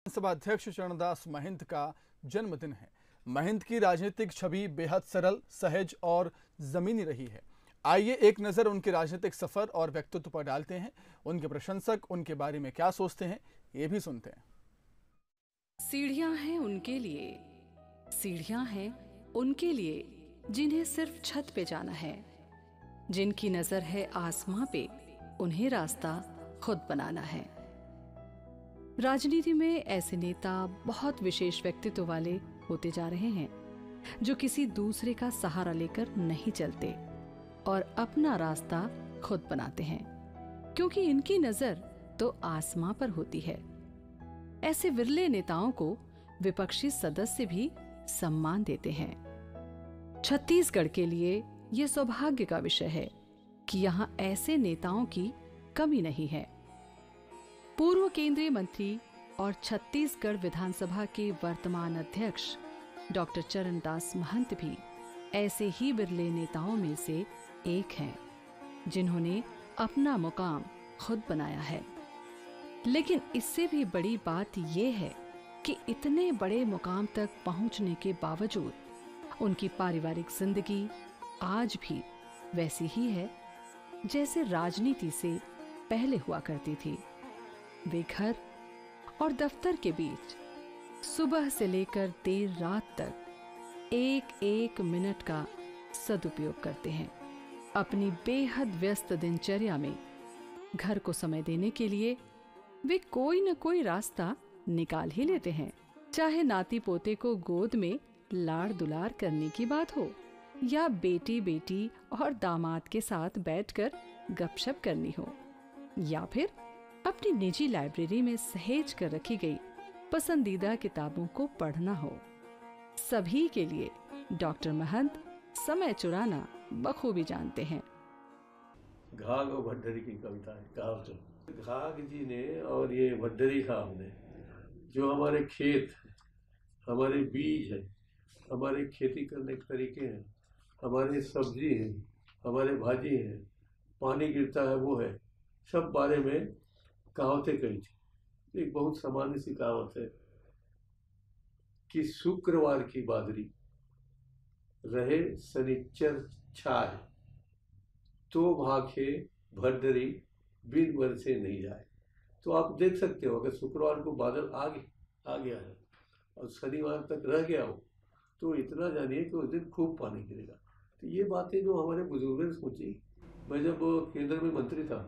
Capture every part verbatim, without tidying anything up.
विधानसभा अध्यक्ष चरणदास महंत का जन्मदिन है। महंत की राजनीतिक छवि बेहद सरल, सहज और जमीनी रही है। आइए एक नजर उनके राजनीतिक सफर और व्यक्तित्व पर डालते हैं। उनके प्रशंसक उनके बारे में क्या सोचते हैं, ये भी सुनते हैं। सीढ़ियां हैं उनके लिए, सीढ़ियां हैं उनके लिए जिन्हें सिर्फ छत पे जाना है, जिनकी नजर है आसमां पे, उन्हें रास्ता खुद बनाना है। राजनीति में ऐसे नेता बहुत विशेष व्यक्तित्व वाले होते जा रहे हैं जो किसी दूसरे का सहारा लेकर नहीं चलते और अपना रास्ता खुद बनाते हैं, क्योंकि इनकी नजर तो आसमां पर होती है। ऐसे विरले नेताओं को विपक्षी सदस्य भी सम्मान देते हैं। छत्तीसगढ़ के लिए यह सौभाग्य का विषय है कि यहां ऐसे नेताओं की कमी नहीं है। पूर्व केंद्रीय मंत्री और छत्तीसगढ़ विधानसभा के वर्तमान अध्यक्ष डॉक्टर चरणदास महंत भी ऐसे ही बिरले नेताओं में से एक हैं, जिन्होंने अपना मुकाम खुद बनाया है। लेकिन इससे भी बड़ी बात यह है कि इतने बड़े मुकाम तक पहुंचने के बावजूद उनकी पारिवारिक जिंदगी आज भी वैसी ही है जैसे राजनीति से पहले हुआ करती थी। वे घर और दफ्तर के बीच सुबह से लेकर देर रात तक एक एक मिनट का सदुपयोग करते हैं। अपनी बेहद व्यस्त दिनचर्या में घर को समय देने के लिए वे कोई न कोई रास्ता निकाल ही लेते हैं, चाहे नाती पोते को गोद में लाड़ दुलार करने की बात हो या बेटी बेटी और दामाद के साथ बैठकर गपशप करनी हो, या फिर अपनी निजी लाइब्रेरी में सहेज कर रखी गई पसंदीदा किताबों को पढ़ना हो। सभी के लिए डॉक्टर महंत समय चुराना बखूबी जानते हैं। घाघ और भड्डरी की कविता है, कहावत। घाघ जी ने और ये भड्डरी साहब ने जो हमारे खेत, हमारे बीज है, हमारे खेती करने के तरीके हैं, हमारे सब्जी है, हमारे भाजी है, पानी गिरता है वो है, सब बारे में कहावतें कही थी। एक बहुत सामान्य सी कहावत है कि शुक्रवार की बादरी रहे शनिचर छाए, तो भाखे भड्डरी बिन बरसे नहीं जाए। तो आप देख सकते हो, अगर शुक्रवार को बादल आ गया आ गया है और शनिवार तक रह गया हो तो इतना जानिए कि उस दिन खूब पानी गिरेगा। तो ये बातें जो हमारे बुजुर्गों ने सोची। मैं जब केंद्र में मंत्री था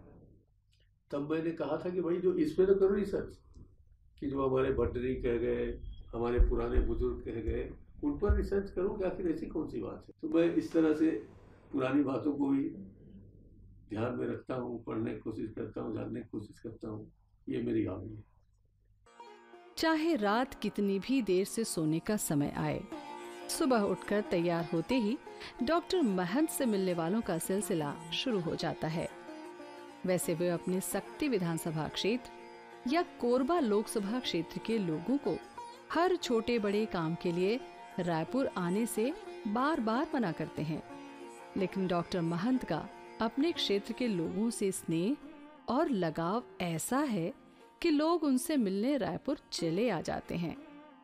तब मैंने कहा था कि भाई जो इस पे तो करो रिसर्च, कि जो हमारे भड्डरी कह गए, हमारे पुराने बुजुर्ग कह गए, उन पर रिसर्च करो कि आखिर ऐसी कौन सी बात है। तो मैं इस तरह से पुरानी बातों को भी ध्यान में रखता हूँ, पढ़ने की कोशिश करता हूँ, जानने की कोशिश करता हूँ। ये मेरी हॉबी है। चाहे रात कितनी भी देर से सोने का समय आए, सुबह उठकर तैयार होते ही डॉक्टर महंत से मिलने वालों का सिलसिला शुरू हो जाता है। वैसे वे अपने सक्ती विधानसभा क्षेत्र या कोरबा लोकसभा क्षेत्र के लोगों को हर छोटे बड़े काम के लिए रायपुर आने से बार बार मना करते हैं, लेकिन डॉक्टर महंत का अपने क्षेत्र के लोगों से स्नेह और लगाव ऐसा है कि लोग उनसे मिलने रायपुर चले आ जाते हैं।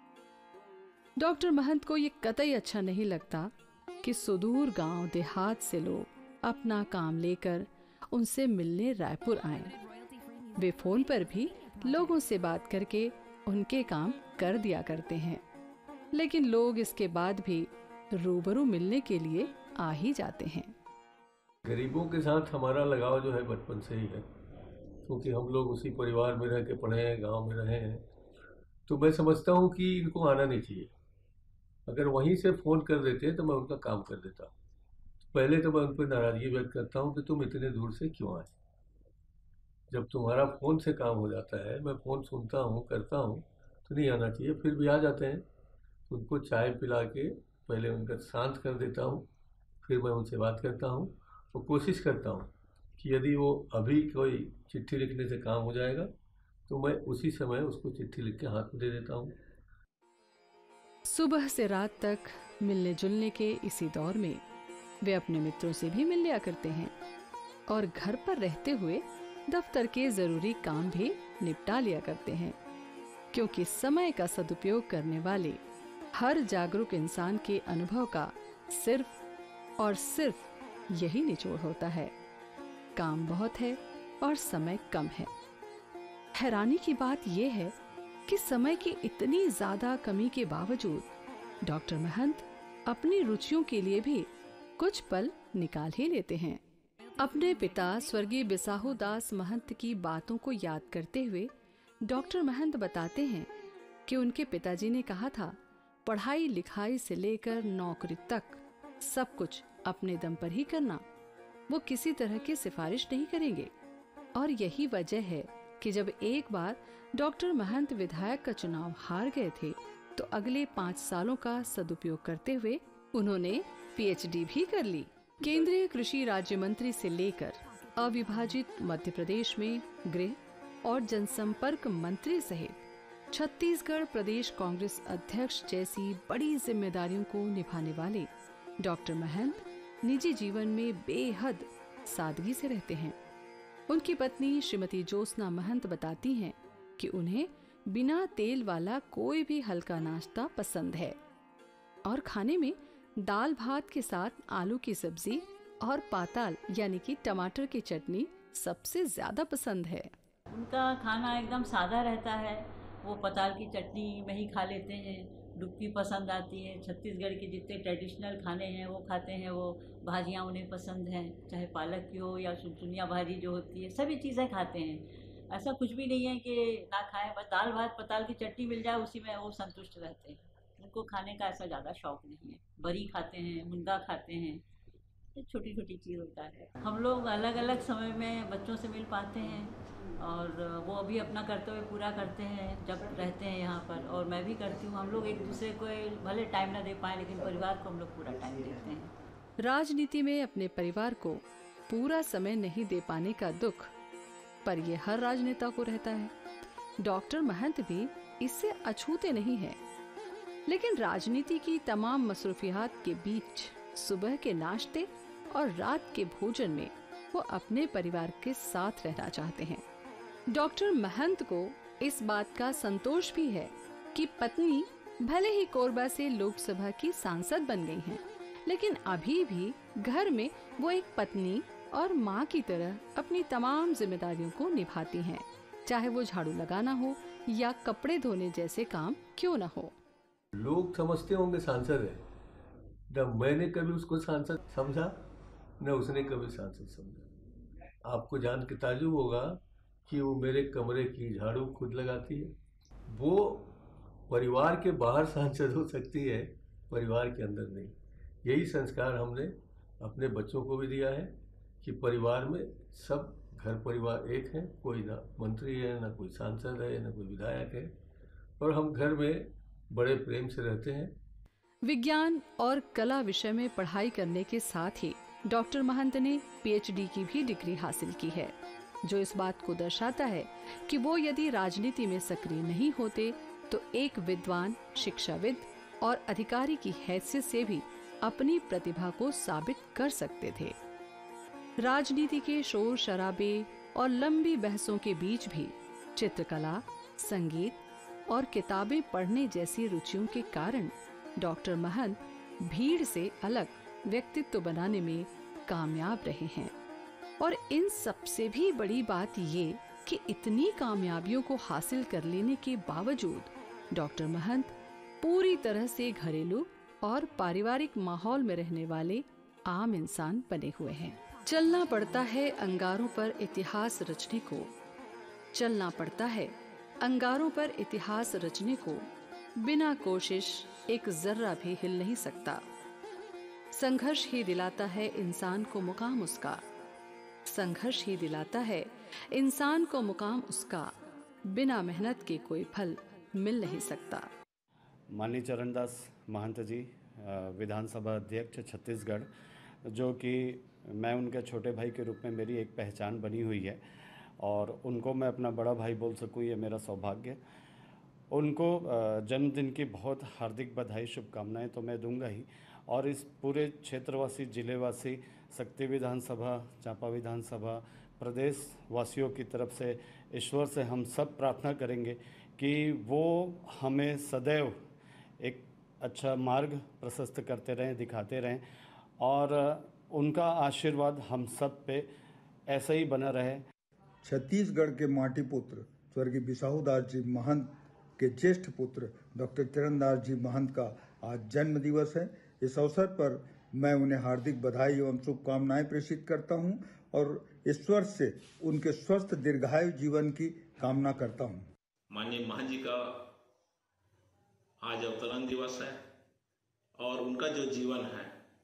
डॉक्टर महंत को ये कतई अच्छा नहीं लगता कि सुदूर गांव देहात से लोग अपना काम लेकर उनसे मिलने रायपुर आए। वे फोन पर भी लोगों से बात करके उनके काम कर दिया करते हैं, लेकिन लोग इसके बाद भी रूबरू मिलने के लिए आ ही जाते हैं। गरीबों के साथ हमारा लगाव जो है बचपन से ही है, क्योंकि हम लोग उसी परिवार में रह के पढ़े हैं, गांव में रहे हैं। तो मैं समझता हूँ कि इनको आना नहीं चाहिए। अगर वहीं से फ़ोन कर देते तो मैं उनका काम कर देता। पहले तो मैं उन पर नाराज़गी व्यक्त करता हूँ कि तुम इतने दूर से क्यों आए। जब तुम्हारा फ़ोन से काम हो जाता है, मैं फ़ोन सुनता हूँ, करता हूँ, तो नहीं आना चाहिए। फिर भी आ जाते हैं, उनको चाय पिला के पहले उनका शांत कर देता हूँ, फिर मैं उनसे बात करता हूँ। तो कोशिश करता हूँ कि यदि वो अभी कोई चिट्ठी लिखने से काम हो जाएगा तो मैं उसी समय उसको चिट्ठी लिख के हाथ में दे देता हूँ। सुबह से रात तक मिलने जुलने के इसी दौर में वे अपने मित्रों से भी मिल लिया करते हैं और घर पर रहते हुए दफ्तर के जरूरी काम भी निपटा लिया करते हैं। क्योंकि समय का सदुपयोग करने वाले हर जागरूक इंसान के अनुभव का सिर्फ और सिर्फ यही निचोड़ होता है, काम बहुत है और समय कम है। हैरानी की बात यह है कि समय की इतनी ज्यादा कमी के बावजूद डॉक्टर महंत अपनी रुचियों के लिए भी कुछ पल निकाल ही लेते हैं। अपने पिता स्वर्गीय बिसाहू दास महंत की बातों को याद करते हुए डॉक्टर महंत बताते हैं कि उनके पिताजी ने कहा था, पढ़ाई लिखाई से लेकर नौकरी तक सब कुछ अपने दम पर ही करना, वो किसी तरह की सिफारिश नहीं करेंगे। और यही वजह है कि जब एक बार डॉक्टर महंत विधायक का चुनाव हार गए थे तो अगले पाँच सालों का सदुपयोग करते हुए उन्होंने पीएचडी भी कर ली। केंद्रीय कृषि राज्य मंत्री से लेकर अविभाजित मध्य प्रदेश में गृह और जनसंपर्क मंत्री सहित छत्तीसगढ़ प्रदेश कांग्रेस अध्यक्ष जैसी बड़ी जिम्मेदारियों को निभाने वाले डॉक्टर महंत निजी जीवन में बेहद सादगी से रहते हैं। उनकी पत्नी श्रीमती ज्योत्सना महंत बताती हैं कि उन्हें बिना तेल वाला कोई भी हल्का नाश्ता पसंद है और खाने में दाल भात के साथ आलू की सब्जी और पाताल यानी कि टमाटर की चटनी सबसे ज्यादा पसंद है। उनका खाना एकदम सादा रहता है। वो पताल की चटनी में ही खा लेते हैं, डुबकी पसंद आती है। छत्तीसगढ़ के जितने ट्रेडिशनल खाने हैं वो खाते हैं। वो भाजियाँ उन्हें पसंद हैं, चाहे पालक की हो या सुनसुनिया भाजी जो होती है, सभी चीज़ें खाते हैं। ऐसा कुछ भी नहीं है कि ना खाएं, बस दाल भात पताल की चटनी मिल जाए उसी में वो संतुष्ट रहते हैं। उनको खाने का ऐसा ज़्यादा शौक नहीं है। बरी खाते हैं, मुनगा खाते हैं, छोटी छोटी चीज़ होता है। हम लोग अलग अलग समय में बच्चों से मिल पाते हैं और वो अभी अपना कर्तव्य पूरा करते हैं जब रहते हैं यहाँ पर, और मैं भी करती हूँ। हम लोग एक दूसरे को भले टाइम ना दे पाए लेकिन परिवार को हम लोग पूरा टाइम देते हैं। राजनीति में अपने परिवार को पूरा समय नहीं दे पाने का दुख पर ये हर राजनेता को रहता है। डॉक्टर महंत भी इससे अछूते नहीं है, लेकिन राजनीति की तमाम मसरूफियात के बीच सुबह के नाश्ते और रात के भोजन में वो अपने परिवार के साथ रहना चाहते हैं। डॉक्टर महंत को इस बात का संतोष भी है कि पत्नी भले ही कोरबा से लोकसभा की सांसद बन गई हैं, लेकिन अभी भी घर में वो एक पत्नी और माँ की तरह अपनी तमाम जिम्मेदारियों को निभाती हैं, चाहे वो झाड़ू लगाना हो या कपड़े धोने जैसे काम क्यों न हो। लोग समझते होंगे सांसद है, न मैंने कभी उसको सांसद समझा न उसने कभी सांसद समझा। आपको जान के ताज्जुब होगा कि वो मेरे कमरे की झाड़ू खुद लगाती है। वो परिवार के बाहर सांसद हो सकती है, परिवार के अंदर नहीं। यही संस्कार हमने अपने बच्चों को भी दिया है कि परिवार में सब घर परिवार एक है, कोई ना मंत्री है, ना कोई सांसद है, ना कोई विधायक है, और हम घर में बड़े प्रेम से रहते हैं। विज्ञान और कला विषय में पढ़ाई करने के साथ ही डॉक्टर महंत ने पीएचडी की भी डिग्री हासिल की है, जो इस बात को दर्शाता है कि वो यदि राजनीति में सक्रिय नहीं होते तो एक विद्वान, शिक्षाविद और अधिकारी की हैसियत से भी अपनी प्रतिभा को साबित कर सकते थे। राजनीति के शोर शराबे और लंबी बहसों के बीच भी चित्रकला, संगीत और किताबें पढ़ने जैसी रुचियों के कारण डॉक्टर महंत भीड़ से अलग व्यक्तित्व बनाने में कामयाब रहे हैं। और इन सबसे भी बड़ी बात ये कि इतनी कामयाबियों को हासिल कर लेने के बावजूद डॉक्टर महंत पूरी तरह से घरेलू और पारिवारिक माहौल में रहने वाले आम इंसान बने हुए हैं। चलना पड़ता है अंगारों पर इतिहास रचने को, चलना पड़ता है अंगारों पर इतिहास रचने को, बिना कोशिश एक जर्रा भी हिल नहीं सकता। संघर्ष ही दिलाता है इंसान को मुकाम उसका, संघर्ष ही दिलाता है इंसान को मुकाम उसका, बिना मेहनत के कोई फल मिल नहीं सकता। माननीय चरणदास महंत जी विधानसभा अध्यक्ष छत्तीसगढ़, जो कि मैं उनके छोटे भाई के रूप में मेरी एक पहचान बनी हुई है और उनको मैं अपना बड़ा भाई बोल सकूं, ये मेरा सौभाग्य। उनको जन्मदिन की बहुत हार्दिक बधाई, शुभकामनाएं तो मैं दूंगा ही, और इस पूरे क्षेत्रवासी, जिलेवासी, शक्ति विधानसभा, चांपा विधानसभा, प्रदेश वासियों की तरफ से ईश्वर से हम सब प्रार्थना करेंगे कि वो हमें सदैव एक अच्छा मार्ग प्रशस्त करते रहें, दिखाते रहें और उनका आशीर्वाद हम सब पे ऐसा ही बना रहे। छत्तीसगढ़ के माटी पुत्र स्वर्गीय बिसाहू दास जी महंत के ज्येष्ठ पुत्र डॉक्टर चरणदास जी महंत का आज जन्म दिवस है। इस अवसर पर मैं उन्हें हार्दिक बधाई एवं शुभकामनाएं प्रेषित करता हूं और ईश्वर से उनके स्वस्थ दीर्घायु जीवन की कामना करता हूं। माननीय महंत जी का आज अवतरण दिवस है और उनका जो जीवन है,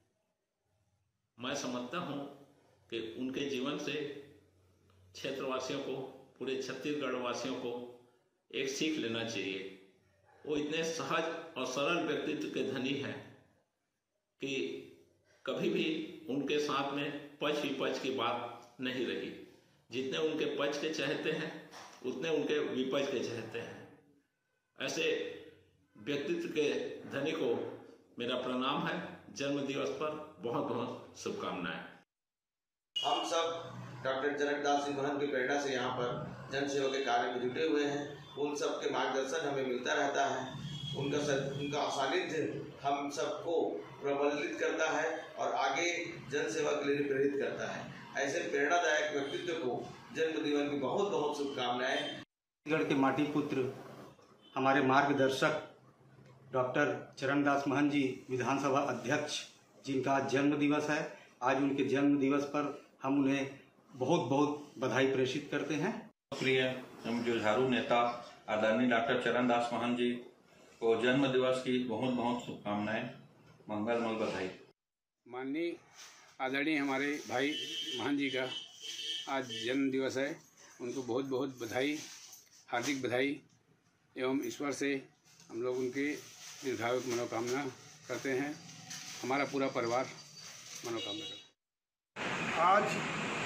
मैं समझता हूं कि उनके जीवन से क्षेत्रवासियों को, पूरे छत्तीसगढ़ वासियों को एक सीख लेना चाहिए। वो इतने सहज और सरल व्यक्तित्व के धनी हैं कि कभी भी उनके साथ में पक्ष विपक्ष की बात नहीं रही। जितने उनके पक्ष के चाहते हैं उतने उनके विपक्ष के चाहते हैं। ऐसे व्यक्तित्व के धनी को मेरा प्रणाम है। जन्म दिवस पर बहुत बहुत शुभकामनाएं। हम सब डॉक्टर चरणदास जी महंत की प्रेरणा से यहाँ पर जन सेवा के कार्य में जुटे हुए हैं। उन सब के मार्गदर्शन हमें मिलता रहता है। उनका सद, उनका सानिध्य हम सबको प्रबलित करता है और आगे जन सेवा के लिए प्रेरित करता है। ऐसे प्रेरणादायक व्यक्तित्व को जन्मदिन की बहुत बहुत शुभकामनाएं। छत्तीसगढ़ के माटी पुत्र हमारे मार्गदर्शक डॉक्टर चरणदास महंत जी विधानसभा अध्यक्ष, जिनका आज जन्म दिवस है, आज उनके जन्म दिवस पर हम उन्हें बहुत बहुत बधाई प्रेषित करते हैं। प्रिय हम जुझारू नेता आदरणीय डॉक्टर चरणदास महंत जी को जन्म दिवस की बहुत बहुत शुभकामनाएं, मंगलमय बधाई। माननीय आदरणीय हमारे भाई महंत जी का आज जन्म दिवस है, उनको बहुत बहुत बधाई, हार्दिक बधाई एवं ईश्वर से हम लोग उनके दीर्घायु की मनोकामना करते हैं। हमारा पूरा परिवार मनोकामना करता है। आज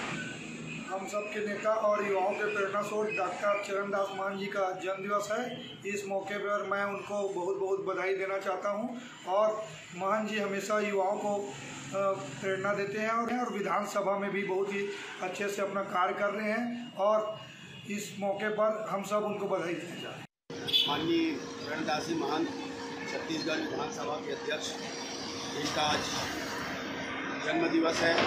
हम सब के नेता और युवाओं के प्रेरणा स्रोत डॉक्टर चरणदास महंत जी का जन्म दिवस है। इस मौके पर मैं उनको बहुत बहुत बधाई देना चाहता हूं और महंत जी हमेशा युवाओं को प्रेरणा देते हैं और, और विधानसभा में भी बहुत ही अच्छे से अपना कार्य कर रहे हैं और इस मौके पर हम सब उनको बधाई देना चाहते हैं। माननीय चरणदास जी महंत छत्तीसगढ़ विधानसभा के अध्यक्ष, इनका आज जन्म दिवस है।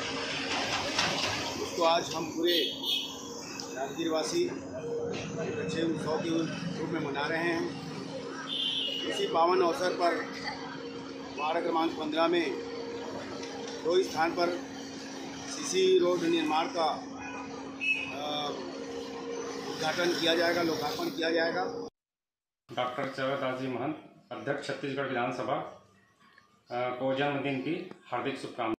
उसको आज हम पूरे राजगीरवासी अच्छे उत्सव के रूप में मना रहे हैं। इसी पावन अवसर पर वार्ड क्रमांक पंद्रह में दो स्थान पर सीसी रोड निर्माण का उद्घाटन किया जाएगा, लोकार्पण किया जाएगा। डॉक्टर चरणदास जी महंत अध्यक्ष छत्तीसगढ़ विधानसभा को जन्मदिन की हार्दिक शुभकामनाएं।